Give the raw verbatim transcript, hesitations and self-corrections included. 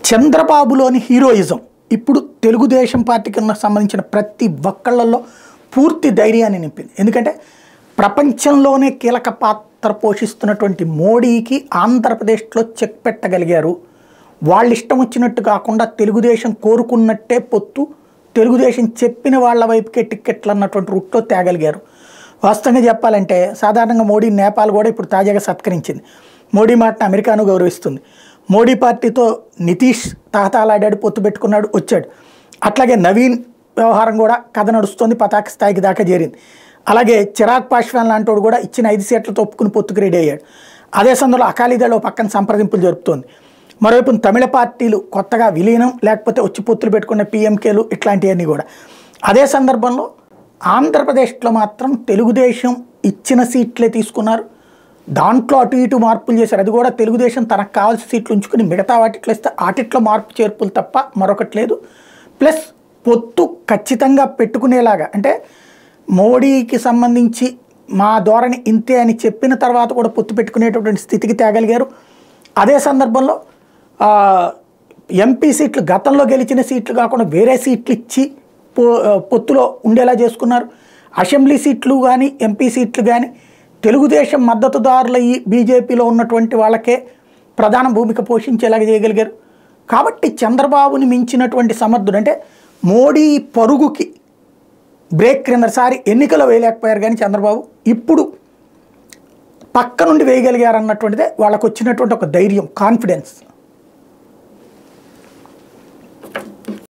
చంద్రబాబులోని heroism ఇప్పుడు తెలుగుదేశం పార్టీకి సంబంధించిన ప్రతి ఒక్కళ్ళల్లో పూర్తి ధైర్యాన్ని నింపింది. ఎందుకంటే ప్రపంచంలోనే కీలక పాత్ర పోషిస్తున్నటువంటి మోడీకి ఆంధ్రప్రదేశ్లో చెక్ పెట్టగలిగారు. వాళ్ళ ఇష్టం వచ్చినట్టు కాకుండా తెలుగుదేశం కోరుకున్నట్టే పొత్తు, తెలుగుదేశం చెప్పిన వాళ్ళ వైపుకే టిక్కెట్లు అన్నటువంటి రూట్లో తేగలిగారు. వాస్తవంగా చెప్పాలంటే సాధారణంగా మోడీ నేపాల్ కూడా ఇప్పుడు తాజాగా సత్కరించింది. మోడీ మాటను అమెరికాను గౌరవిస్తుంది. మోడీ పార్టీతో నితీష్ తహతాలాడాడు, పొత్తు పెట్టుకున్నాడు, వచ్చాడు. అట్లాగే నవీన్ వ్యవహారం కూడా కథ నడుస్తుంది, పతాక స్థాయికి దాకా చేరింది. అలాగే చిరాగ్ పాశ్వాన్ లాంటి కూడా ఇచ్చిన ఐదు సీట్లతో ఒప్పుకుని పొత్తుకు రెడీ అయ్యాడు. అదే సందర్భంలో అకాలీదళ పక్కన సంప్రదింపులు జరుపుతోంది. మరోవైపు తమిళ పార్టీలు కొత్తగా విలీనం లేకపోతే వచ్చి పొత్తులు పెట్టుకున్న పీఎంకేలు ఇట్లాంటివన్నీ కూడా. అదే సందర్భంలో ఆంధ్రప్రదేశ్లో మాత్రం తెలుగుదేశం ఇచ్చిన సీట్లే తీసుకున్నారు. దాంట్లో అటు ఇటు మార్పులు చేశారు. అది కూడా తెలుగుదేశం తనకు కావాల్సిన సీట్లు ఉంచుకుని మిగతా వాటిట్లో ఇస్తే ఆటిట్లో మార్పు చేర్పులు తప్ప మరొకటి లేదు. ప్లస్ పొత్తు ఖచ్చితంగా పెట్టుకునేలాగా, అంటే మోడీకి సంబంధించి మా ధోరణి ఇంతే అని చెప్పిన తర్వాత కూడా పొత్తు పెట్టుకునేటటువంటి స్థితికి తేగలిగారు. అదే సందర్భంలో ఎంపీ సీట్లు గతంలో గెలిచిన సీట్లు కాకుండా వేరే సీట్లు ఇచ్చి పొ పొత్తులో ఉండేలా చేసుకున్నారు. అసెంబ్లీ సీట్లు కానీ ఎంపీ సీట్లు కానీ తెలుగుదేశం మద్దతుదారులు ఈ బీజేపీలో ఉన్నటువంటి వాళ్ళకే ప్రధాన భూమిక పోషించేలాగా చేయగలిగారు. కాబట్టి చంద్రబాబుని మించినటువంటి సమర్థుడు, అంటే మోడీ పరుగుకి బ్రేక్ క్రిందసారి ఎన్నికల్లో వేయలేకపోయారు కానీ చంద్రబాబు ఇప్పుడు పక్క నుండి వేయగలిగారు అన్నటువంటిదే వాళ్ళకు వచ్చినటువంటి ఒక ధైర్యం, కాన్ఫిడెన్స్.